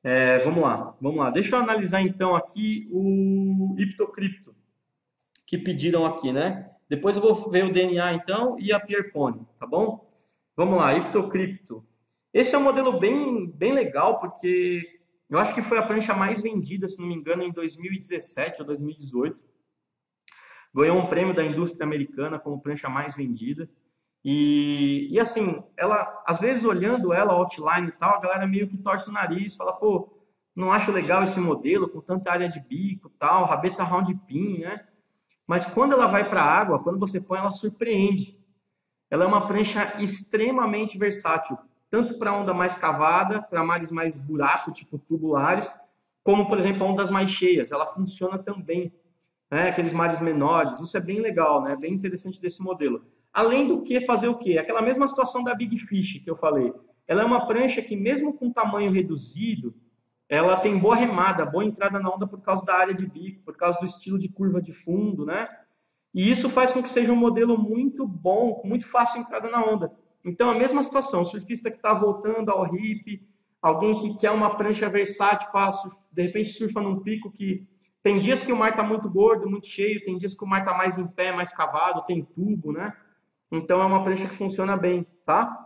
Vamos lá. Deixa eu analisar então aqui o Iptocripto que pediram aqui, né? Depois eu vou ver o DNA então e a Pierpont, tá bom? Vamos lá, Iptocripto. Esse é um modelo bem legal porque eu acho que foi a prancha mais vendida, se não me engano, em 2017 ou 2018. Ganhou um prêmio da indústria americana como prancha mais vendida. E assim, ela, às vezes olhando ela, outline e tal, a galera meio que torce o nariz, fala, pô, não acho legal esse modelo com tanta área de bico e tal, rabeta round pin, né? Mas quando ela vai para a água, quando você põe, ela surpreende. Ela é uma prancha extremamente versátil, tanto para onda mais cavada, para mares mais buraco, tipo tubulares, como, por exemplo, ondas mais cheias. Ela funciona também, né? Aqueles mares menores. Isso é bem legal, né? Bem interessante desse modelo. Além do que fazer o quê? Aquela mesma situação da Big Fish que eu falei. Ela é uma prancha que, mesmo com tamanho reduzido, ela tem boa remada, boa entrada na onda por causa da área de bico, por causa do estilo de curva de fundo, né? E isso faz com que seja um modelo muito bom, com muito fácil entrada na onda. Então, a mesma situação, o surfista que está voltando ao hip, alguém que quer uma prancha versátil, de repente surfa num pico que tem dias que o mar está muito gordo, muito cheio, tem dias que o mar está mais em pé, mais cavado, tem tubo, né? Então, é uma prancha que funciona bem, tá?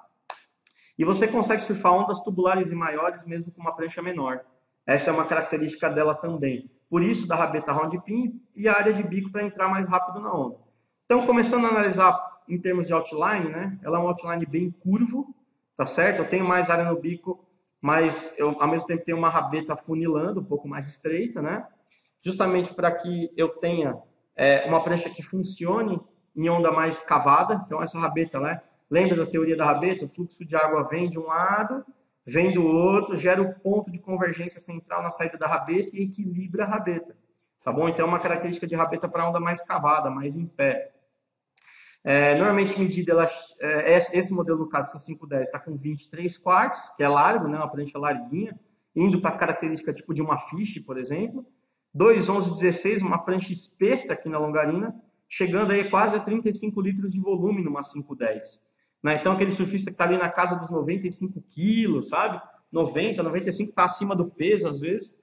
E você consegue surfar ondas tubulares e maiores mesmo com uma prancha menor. Essa é uma característica dela também. Por isso, da rabeta round pin e a área de bico para entrar mais rápido na onda. Então, começando a analisar em termos de outline, né? Ela é um outline bem curvo, tá certo? Eu tenho mais área no bico, mas eu, ao mesmo tempo, tenho uma rabeta funilando, um pouco mais estreita, né? Justamente para que eu tenha uma prancha que funcione em onda mais cavada. Então, essa rabeta, né? Lembra da teoria da rabeta? O fluxo de água vem de um lado, vem do outro, gera o ponto de convergência central na saída da rabeta e equilibra a rabeta. Tá bom? Então, é uma característica de rabeta para onda mais cavada, mais em pé. Normalmente medida, esse modelo no caso, essa 510, está com 23 quartos, que é largo, né? Uma prancha larguinha, indo para a característica tipo de uma fish, por exemplo. 2,11,16, uma prancha espessa aqui na longarina, chegando aí quase a 35 litros de volume numa 510. Né? Então, aquele surfista que está ali na casa dos 95 quilos, sabe? 90, 95, está acima do peso às vezes.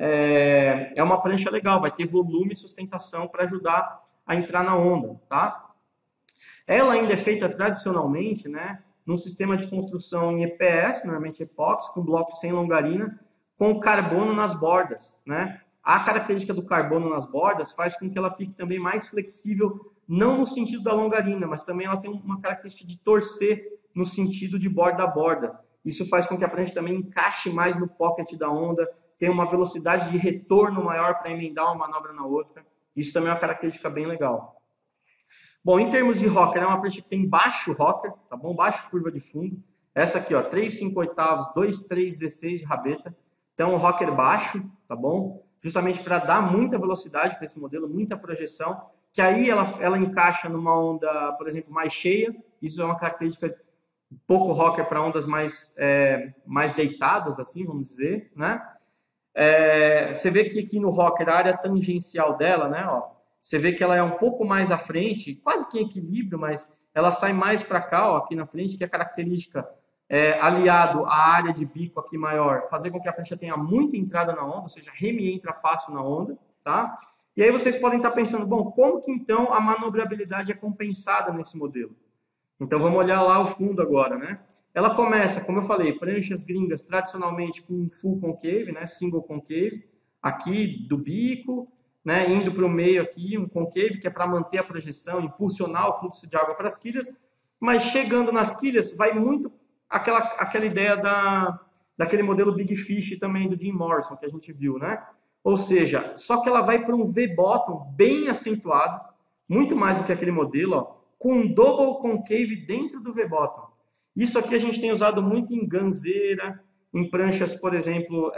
É uma prancha legal, vai ter volume e sustentação para ajudar a entrar na onda, tá? Ela ainda é feita tradicionalmente, né, num sistema de construção em EPS, normalmente epóxi, com blocos sem longarina, com carbono nas bordas, né? A característica do carbono nas bordas faz com que ela fique também mais flexível, não no sentido da longarina, mas também ela tem uma característica de torcer no sentido de borda a borda. Isso faz com que a prancha também encaixe mais no pocket da onda, tenha uma velocidade de retorno maior para emendar uma manobra na outra. Isso também é uma característica bem legal. Bom, em termos de rocker, é uma prancha que tem baixo rocker, tá bom? Baixo curva de fundo. Essa aqui, ó, 3, 5 oitavos, 2, 3, 16 de rabeta. Então, um rocker baixo, tá bom? Justamente para dar muita velocidade para esse modelo, muita projeção, que aí ela encaixa numa onda, por exemplo, mais cheia. Isso é uma característica pouco rocker para ondas mais deitadas, assim, vamos dizer, né? Você vê que aqui no rocker, a área tangencial dela, né, ó, você vê que ela é um pouco mais à frente, quase que em equilíbrio, mas ela sai mais para cá, ó, aqui na frente, que é característica aliado à área de bico aqui maior, fazer com que a prancha tenha muita entrada na onda, ou seja, reme entra fácil na onda, tá? E aí vocês podem estar pensando, bom, como que então a manobrabilidade é compensada nesse modelo? Então vamos olhar lá o fundo agora, né? Ela começa, como eu falei, pranchas gringas tradicionalmente com full concave, né? Single concave, aqui do bico, né? Indo para o meio aqui, um concave, que é para manter a projeção, impulsionar o fluxo de água para as quilhas, mas chegando nas quilhas, vai muito aquela ideia daquele modelo Big Fish também do Jim Morrison, que a gente viu, né? Ou seja, só que ela vai para um V-bottom bem acentuado, muito mais do que aquele modelo, ó, com um double concave dentro do V-bottom. Isso aqui a gente tem usado muito em ganzeira, em pranchas, por exemplo,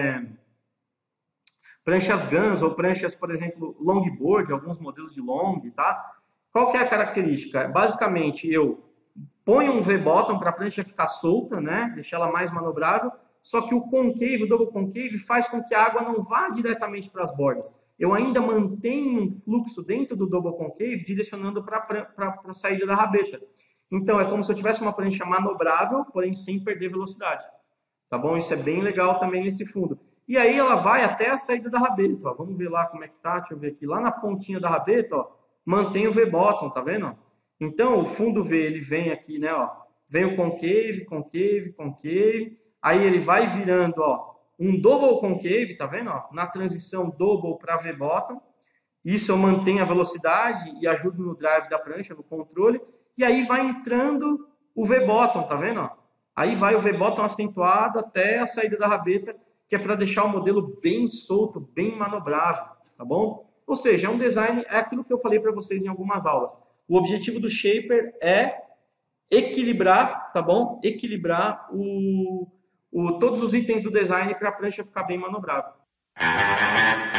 pranchas Guns ou pranchas, por exemplo, longboard, alguns modelos de long, tá? Qual que é a característica? Basicamente, eu ponho um V-bottom para a prancha ficar solta, né? Deixar ela mais manobrável, só que o concave, o double concave, faz com que a água não vá diretamente para as bordas. Eu ainda mantenho um fluxo dentro do double concave, direcionando para a saída da rabeta. Então, é como se eu tivesse uma prancha manobrável, porém sem perder velocidade. tá bom? Isso é bem legal também nesse fundo. E aí ela vai até a saída da rabeta, ó. Vamos ver lá como é que tá, deixa eu ver aqui. Lá na pontinha da rabeta, ó, mantém o V-bottom, tá vendo? Então, o fundo V, ele vem aqui, né, ó. Vem o concave, concave, concave. Aí ele vai virando, ó, um double concave, tá vendo? Ó? Na transição double para V-bottom. Isso eu mantenho a velocidade e ajudo no drive da prancha, no controle. E aí vai entrando o V-bottom, tá vendo? Ó? Aí vai o V-bottom acentuado até a saída da rabeta, que é para deixar o modelo bem solto, bem manobrável, tá bom? Ou seja, é um design, é aquilo que eu falei para vocês em algumas aulas. O objetivo do shaper é equilibrar, tá bom? Equilibrar todos os itens do design para a prancha ficar bem manobrável.